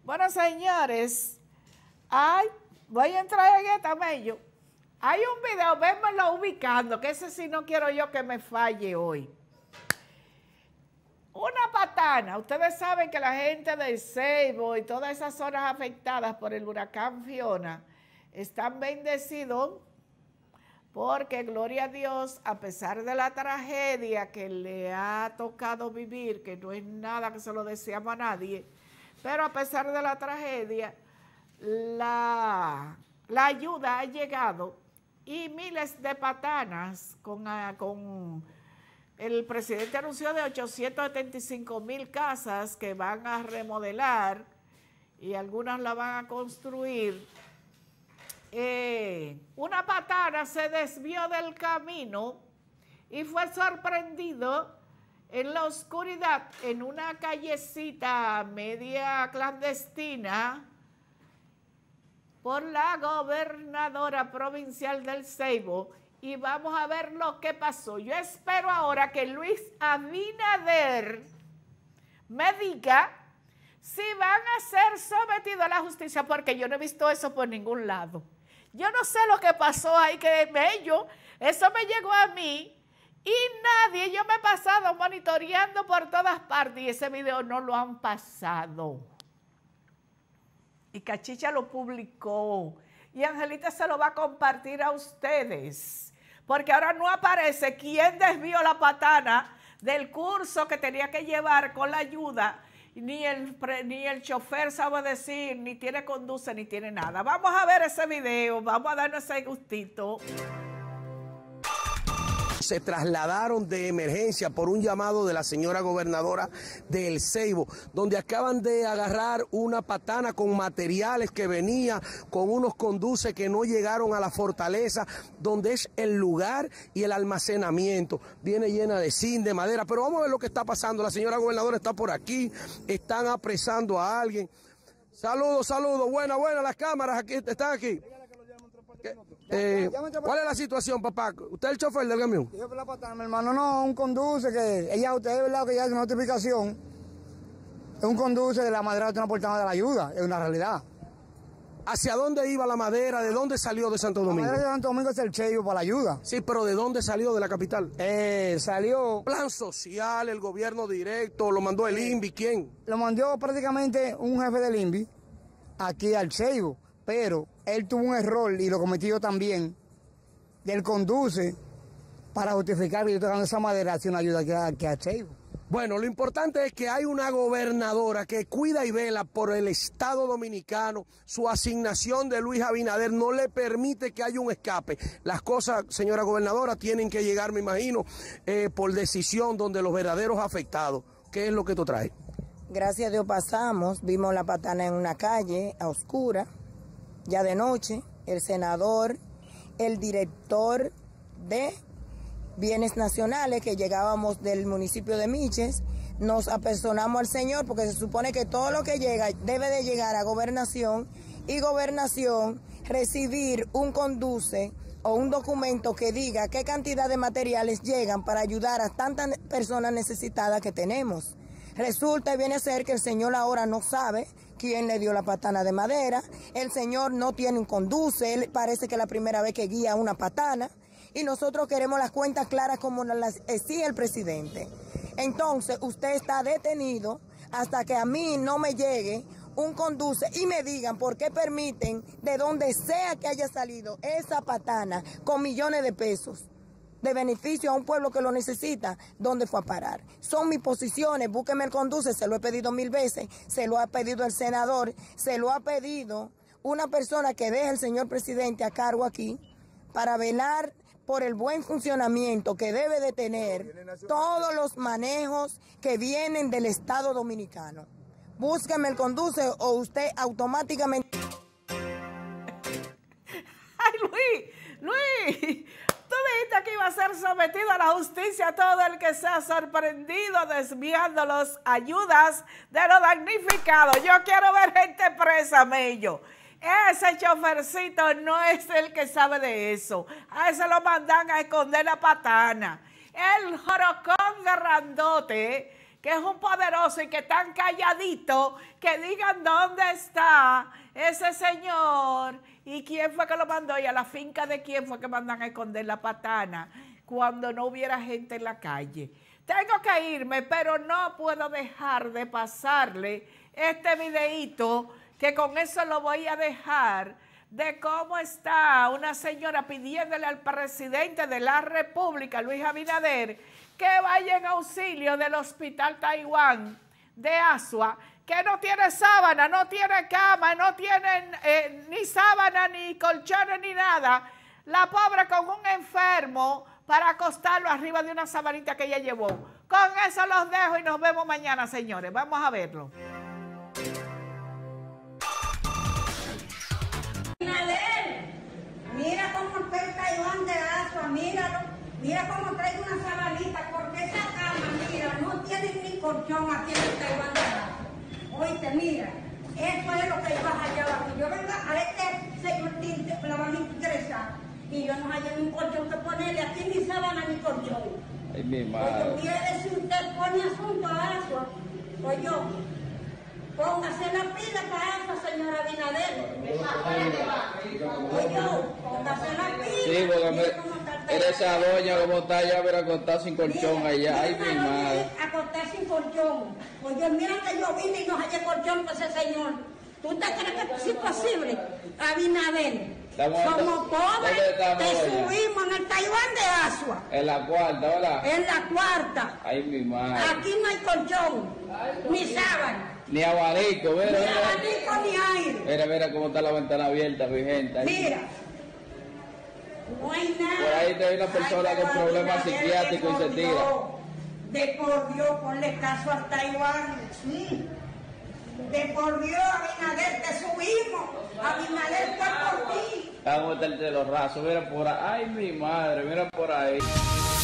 Bueno, señores, voy a entrar en esta medio. Hay un video, vémoslo ubicando, que ese sí no quiero yo que me falle hoy. Una patana, ustedes saben que la gente del Ceibo y todas esas zonas afectadas por el huracán Fiona están bendecidos porque, gloria a Dios, a pesar de la tragedia que le ha tocado vivir, que no es nada que se lo deseamos a nadie, pero a pesar de la tragedia, la ayuda ha llegado y miles de patanas el presidente anunció de 875,000 casas que van a remodelar y algunas la van a construir. Una patana se desvió del camino y fue sorprendido en la oscuridad en una callecita media clandestina por la gobernadora provincial del Ceibo. Y vamos a ver lo que pasó. Yo espero ahora que Luis Abinader me diga si van a ser sometidos a la justicia, porque yo no he visto eso por ningún lado. Yo no sé lo que pasó ahí, que eso me llegó a mí y nadie, yo me he pasado monitoreando por todas partes y ese video no lo han pasado. Y Cachicha lo publicó y Angelita se lo va a compartir a ustedes. Porque ahora no aparece quién desvió la patana del curso que tenía que llevar con la ayuda, ni el chofer sabe decir, ni tiene conduce, ni tiene nada. Vamos a ver ese video, vamos a darnos ese gustito. Se trasladaron de emergencia por un llamado de la señora gobernadora del Ceibo, donde acaban de agarrar una patana con materiales que venía con unos conduces que no llegaron a la fortaleza, donde es el lugar y el almacenamiento. Viene llena de zinc, de madera, pero vamos a ver lo que está pasando. La señora gobernadora está por aquí, están apresando a alguien. Saludos, buenas, las cámaras aquí están aquí. ¿Cuál es la situación, papá? ¿Usted es el chofer del camión? Yo por la patana, mi hermano, no, un conduce que usted es verdad que ya hace una notificación. Es un conduce de la madera de una portada de la ayuda, es una realidad. ¿Hacia dónde iba la madera? ¿De dónde salió de Santo Domingo? La madera de Santo Domingo es el Ceibo para la ayuda. Sí, pero ¿de dónde salió de la capital? Salió... Plan social, el gobierno directo, lo mandó el INVI, ¿quién? Lo mandó prácticamente un jefe del INVI aquí al Ceibo, pero él tuvo un error y lo cometió también, del conduce para justificar que yo estoy dando esa madera hacia una ayuda que a Ceibo. Bueno, lo importante es que hay una gobernadora que cuida y vela por el Estado Dominicano. Su asignación de Luis Abinader no le permite que haya un escape. Las cosas, señora gobernadora, tienen que llegar, me imagino, por decisión donde los verdaderos afectados. ¿Qué es lo que tú traes? Gracias a Dios pasamos, vimos la patana en una calle a oscura, ya de noche. El senador, el director de Bienes Nacionales, que llegábamos del municipio de Miches, nos apersonamos al señor porque se supone que todo lo que llega debe de llegar a gobernación y gobernación recibir un conduce o un documento que diga qué cantidad de materiales llegan para ayudar a tantas personas necesitadas que tenemos. Resulta y viene a ser que el señor ahora no sabe quién le dio la patana de madera, el señor no tiene un conduce, él parece que es la primera vez que guía una patana y nosotros queremos las cuentas claras como nos las exige el presidente. Entonces usted está detenido hasta que a mí no me llegue un conduce y me digan por qué permiten de donde sea que haya salido esa patana con millones de pesos de beneficio a un pueblo que lo necesita, ¿dónde fue a parar? Son mis posiciones, búsqueme el conduce, se lo he pedido 1000 veces, se lo ha pedido el senador, se lo ha pedido una persona que deje el señor presidente a cargo aquí para velar por el buen funcionamiento que debe de tener todos los manejos que vienen del Estado Dominicano. Búsqueme el conduce o usted automáticamente... ¡Ay, Luis! Tú dijiste que iba a ser sometido a la justicia todo el que sea sorprendido desviando las ayudas de los damnificados. Yo quiero ver gente presa, Mello. Ese chofercito no es el que sabe de eso. A ese lo mandan a esconder la patana. El jorocón grandote que es un poderoso y que están calladitos, que digan dónde está ese señor y quién fue que lo mandó y a la finca de quién fue que mandan a esconder la patana cuando no hubiera gente en la calle. Tengo que irme, pero no puedo dejar de pasarle este videíto, que con eso lo voy a dejar, de cómo está una señora pidiéndole al presidente de la República, Luis Abinader, que vaya en auxilio del Hospital Taiwán de Asua, que no tiene sábana, no tiene cama, no tiene ni sábana, ni colchones, ni nada. La pobre con un enfermo para acostarlo arriba de una sabanita que ella llevó. Con eso los dejo y nos vemos mañana, señores. Vamos a verlo. Mira cómo está el Taiwán de Asua, míralo. Mira cómo trae una sabanita, porque esa cama, mira, no tiene ni colchón aquí en el Taiwán de Asua. Oíste, mira, eso es lo que vas allá abajo. Yo vengo a este señor la van a interesar y yo no hay un colchón que ponerle aquí, ni sábana ni colchón. Ay, mi madre. Oye, mire, si usted pone asunto a Asua, oye, póngase la pila para Asua, señora Abinader. Oye, póngase la pila. Sí, porque era esa doña como está allá, pero acostada sin colchón allá. Ay, mi madre. Acostar sin colchón. Oye, mira que yo vine y no hallé colchón para ese señor. ¿Tú te crees que es imposible? Abinader. Como pobres, te subimos en el Taiwán de Asua. En la cuarta, ¿verdad? En la cuarta. Ay, mi madre. Aquí no hay colchón, ni sábana. Ni abanico, mira. Ni abanico, ni aire. Mira cómo está la ventana abierta, mi gente. Ahí. Mira. No hay nada. Por ahí hay una persona con problemas psiquiátricos y se tira. De por Dios, ponle caso al Taiwán. De por Dios, Abinader, te subimos. Abinader fue por ti. Vamos a meterse los rasos, mira por ahí. Ay, mi madre, mira por ahí.